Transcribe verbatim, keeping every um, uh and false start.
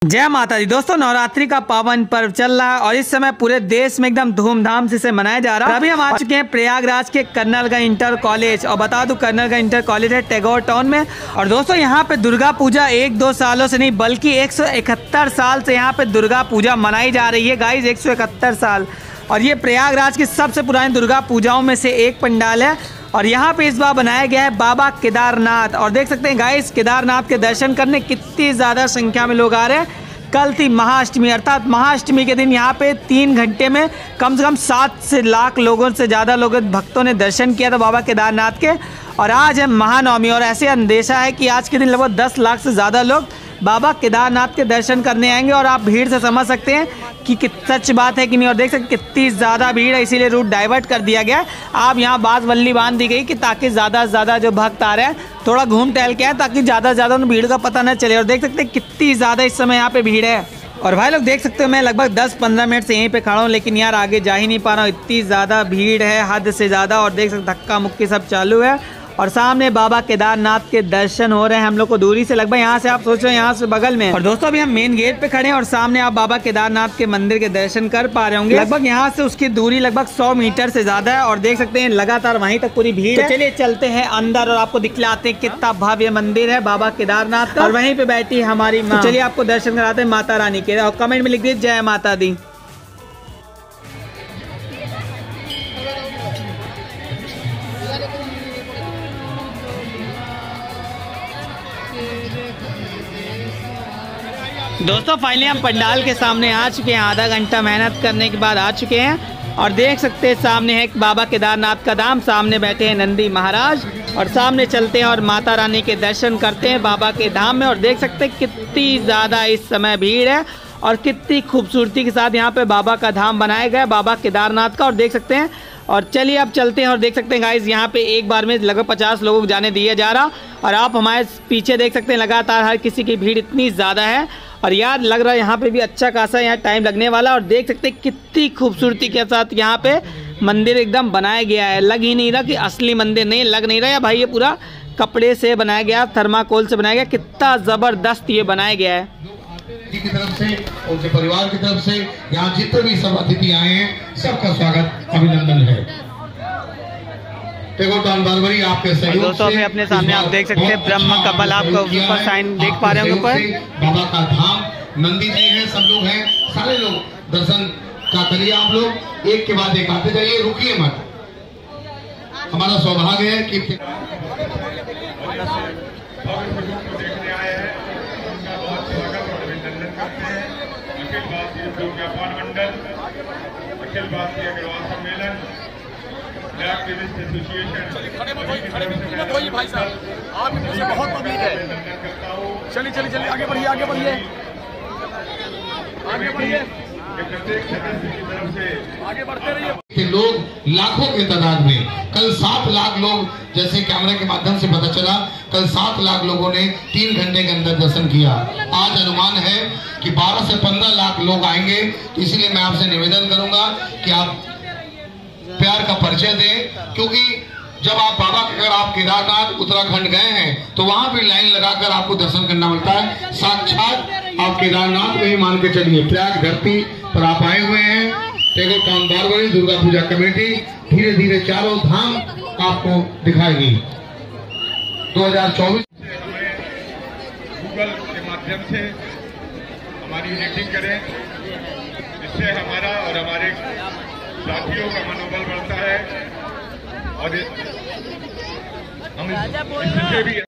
जय माता दी। दोस्तों, नवरात्रि का पावन पर्व चल रहा है और इस समय पूरे देश में एकदम धूमधाम से इसे मनाया जा रहा है। अभी हम आ चुके हैं प्रयागराज के कर्नलगंज इंटर कॉलेज, और बता दूं कर्नलगंज इंटर कॉलेज है टैगोर टाउन में। और दोस्तों, यहाँ पे दुर्गा पूजा एक दो सालों से नहीं बल्कि एक सौ इकहत्तर साल से यहाँ पे दुर्गा पूजा मनाई जा रही है। गाइज एक सौ इकहत्तर साल, और ये प्रयागराज की सबसे पुरानी दुर्गा पूजाओं में से एक पंडाल है। और यहाँ पे इस बार बनाया गया है बाबा केदारनाथ। और देख सकते हैं गाइस, केदारनाथ के दर्शन करने कितनी ज़्यादा संख्या में लोग आ रहे हैं। कल थी महाअष्टमी, अर्थात महाअष्टमी के दिन यहाँ पे तीन घंटे में कम से कम सात से लाख लोगों से ज़्यादा लोगों भक्तों ने दर्शन किया था बाबा केदारनाथ के। और आज है महानवमी, और ऐसे अंदेशा है कि आज के दिन लगभग दस लाख से ज़्यादा लोग बाबा केदारनाथ के दर्शन करने आएंगे। और आप भीड़ से समझ सकते हैं कि सच बात है कि नहीं। और देख सकते कितनी ज़्यादा भीड़ है, इसीलिए रूट डाइवर्ट कर दिया गया है। आप यहाँ बांसबल्ली बांध दी गई कि ताकि ज़्यादा से ज़्यादा जो भक्त आ रहे हैं थोड़ा घूम टहल के आए, ताकि ज़्यादा से ज़्यादा उन भीड़ का पता न चले। और देख सकते हैं कितनी ज़्यादा इस समय यहाँ पे भीड़ है। और भाई लोग देख सकते हो, मैं लगभग दस पंद्रह मिनट से यहीं पे खड़ा हूँ, लेकिन यार आगे जा ही नहीं पा रहा हूँ, इतनी ज़्यादा भीड़ है हद से ज़्यादा। और देख सकते धक्का मुक्की सब चालू है। और सामने बाबा केदारनाथ के दर्शन हो रहे हैं हम लोग को दूरी से, लगभग यहाँ से आप सोच रहे हैं यहाँ से बगल में। और दोस्तों, अभी हम मेन गेट पे खड़े हैं और सामने आप बाबा केदारनाथ के मंदिर के दर्शन कर पा रहे होंगे। लगभग यहाँ से उसकी दूरी लगभग सौ मीटर से ज्यादा है। और देख सकते हैं लगातार वहीं तक पूरी भीड़ है। चलिए चलते हैं अंदर और आपको दिखलाते हैं कितना भव्य मंदिर है बाबा केदारनाथ का। और वहीं पे बैठी हमारी माँ। चलिए आपको दर्शन कराते हैं माता रानी के। और कमेंट में लिख दीजिए जय माता दी। दोस्तों, फाइनली हम पंडाल के सामने आ चुके हैं। आधा घंटा मेहनत करने के बाद आ चुके हैं। और देख सकते हैं सामने है बाबा केदारनाथ का धाम, सामने बैठे हैं नंदी महाराज। और सामने चलते हैं और माता रानी के दर्शन करते हैं बाबा के धाम में। और देख सकते हैं कितनी ज़्यादा इस समय भीड़ है और कितनी खूबसूरती के साथ यहाँ पे बाबा का धाम बनाया गया है बाबा केदारनाथ का। और देख सकते हैं, और चलिए अब चलते हैं। और देख सकते हैं गाइस, यहाँ पे एक बार में लगभग पचास लोगों को जाने दिया जा रहा। और आप हमारे पीछे देख सकते हैं लगातार हर किसी की भीड़ इतनी ज़्यादा है। और यार लग रहा है यहाँ पे भी अच्छा खासा यहाँ टाइम लगने वाला। और देख सकते हैं कितनी खूबसूरती के साथ यहाँ पे मंदिर एकदम बनाया गया है। लग ही नहीं रहा कि असली मंदिर नहीं, लग नहीं रहा है भाई, ये पूरा कपड़े से बनाया गया, थर्माकोल से बनाया गया। कितना ज़बरदस्त ये बनाया गया है। की तरफ से, उनके परिवार की तरफ से यहाँ जितने भी सब अतिथि आए हैं सबका स्वागत अभिनंदन है। बारबरी आपके सहयोग दोस्तों, अभी अपने सामने आप देख सकते हैं ब्रह्म कमल, आपका ऊपर साइन देख पा रहे हैं ऊपर बाबा का धाम। नंदी जी हैं, सब लोग हैं, सारे लोग दर्शन का करिए। आप लोग एक के बाद एक आते जाइए, रुकिए मत। हमारा सौभाग्य है कि अखिल भारतीय अग्रवाल सम्मेलन भाई साहब, आपके पीछे बहुत पब्लिक है। चलिए चलिए चलिए आगे बढ़िए आगे बढ़िए आगे बढ़िए आगे बढ़ते रहिए। लोग लाखों के तादाद में, कल सात लाख लोग, जैसे कैमरे के माध्यम से पता चला, कल सात लाख लोगों ने तीन घंटे के अंदर दर्शन किया। आज अनुमान है कि बारह से पंद्रह लाख लोग आएंगे। तो इसीलिए मैं आपसे निवेदन करूंगा कि आप प्यार का परिचय दें, क्योंकि जब आप बाबा अगर आप केदारनाथ उत्तराखंड गए हैं तो वहां भी लाइन लगाकर आपको दर्शन करना मिलता है। साक्षात आप केदारनाथ में ही मान के चलिए, प्रयाग धरती पर आप आए हुए हैं। टैगोर टाउन बारबरी दुर्गा पूजा कमेटी धीरे धीरे चारों धाम आपको दिखाएगी। दो हजार चौबीस गूगल के माध्यम से हमारी रेटिंग करें, इससे हमारा और हमारे साथियों का मनोबल बढ़ता है। और हम इससे भी